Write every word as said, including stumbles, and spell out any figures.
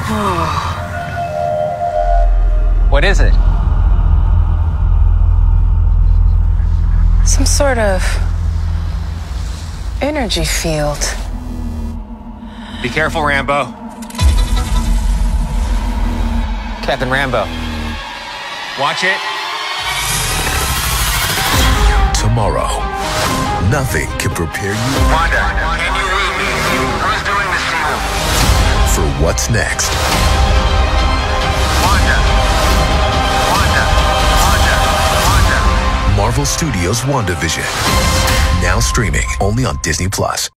What is it? Some sort of energy field. Be careful, Rambo. Captain Rambo. Watch it. Tomorrow, nothing can prepare you Wanda, can you read me? Who's doing the serum? for what's next. Wanda. Wanda. Wanda. Wanda. Marvel Studios' WandaVision. Now streaming only on Disney Plus.